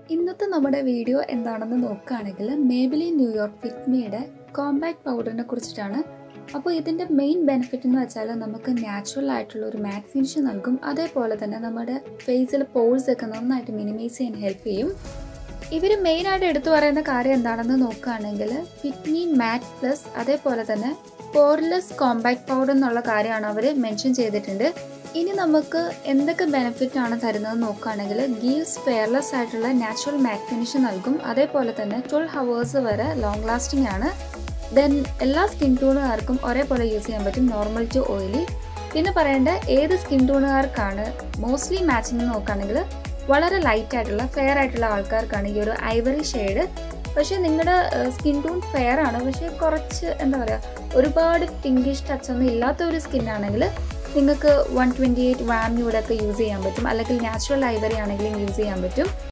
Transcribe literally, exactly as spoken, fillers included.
ഇന്നത്തെ നമ്മുടെ വീഡിയോ എന്താണെന്ന് നോക്കുകയാണെങ്കിൽ മേബിലിൻ ന്യൂയോർക്ക് ഫിറ്റ് മീയുടെ കോമ്പാക്ട് പൗഡറിനെ കുറിച്ചിട്ടാണ്. അപ്പോൾ ഇതിൻ്റെ മെയിൻ ബെനിഫിറ്റ് എന്ന് വെച്ചാൽ നമുക്ക് നാച്ചുറൽ ആയിട്ടുള്ള ഒരു മാറ്റ് ഫിനിഷ് നൽകും. അതേപോലെ തന്നെ നമ്മുടെ ഫേസിൽ പോഴ്സ് ഒക്കെ നന്നായിട്ട് മിനിമൈസ് ചെയ്യാൻ ഹെൽപ്പ് ചെയ്യും. ഇവർ മെയിനായിട്ട് എടുത്തു പറയുന്ന കാര്യം എന്താണെന്ന് നോക്കുകയാണെങ്കിൽ ഫിറ്റ് മീ മാറ്റ് പ്ലസ് അതേപോലെ തന്നെ പോർലെസ് കോമ്പാക്ട് പൗഡർ എന്നുള്ള കാര്യമാണ് അവർ മെൻഷൻ ചെയ്തിട്ടുണ്ട്. ഇനി നമുക്ക് എന്തൊക്കെ ബെനിഫിറ്റ് ആണ് തരുന്നത് നോക്കുകയാണെങ്കിൽ ഗീവ്സ് ഫെയർലെസ് ആയിട്ടുള്ള നാച്ചുറൽ മാറ്റ് ഫിനിഷ് നൽകും. അതേപോലെ തന്നെ ട്വൽവ് ഹവേഴ്സ് വരെ ലോങ് ലാസ്റ്റിംഗ് ആണ്. ദെൻ എല്ലാ സ്കിൻ ടോണുകാർക്കും ഒരേപോലെ യൂസ് ചെയ്യാൻ പറ്റും, നോർമൽ ടു ഓയിലി. പിന്നെ പറയേണ്ട ഏത് സ്കിൻ ടോണുകാർക്കാണ് മോസ്റ്റ്ലി മാച്ചിങ് നോക്കുകയാണെങ്കിൽ വളരെ ലൈറ്റ് ആയിട്ടുള്ള ഫെയർ ആയിട്ടുള്ള ആൾക്കാർക്കാണ് ഈ ഒരു ഐവറി ഷെയ്ഡ്. പക്ഷേ നിങ്ങളുടെ സ്കിൻ ടോൺ ഫെയർ ആണ്, പക്ഷേ കുറച്ച് എന്താ പറയുക ഒരുപാട് പിങ്കിഷ് ടച്ച് ഒന്നും ഇല്ലാത്ത ഒരു സ്കിൻ ആണെങ്കിൽ നിങ്ങൾക്ക് വൺ ട്വൻറ്റി എയ്റ്റ് വാമിയുടെ ഒക്കെ യൂസ് ചെയ്യാൻ പറ്റും, അല്ലെങ്കിൽ നാച്ചുറൽ ഐവറി ആണെങ്കിലും യൂസ് ചെയ്യാൻ പറ്റും.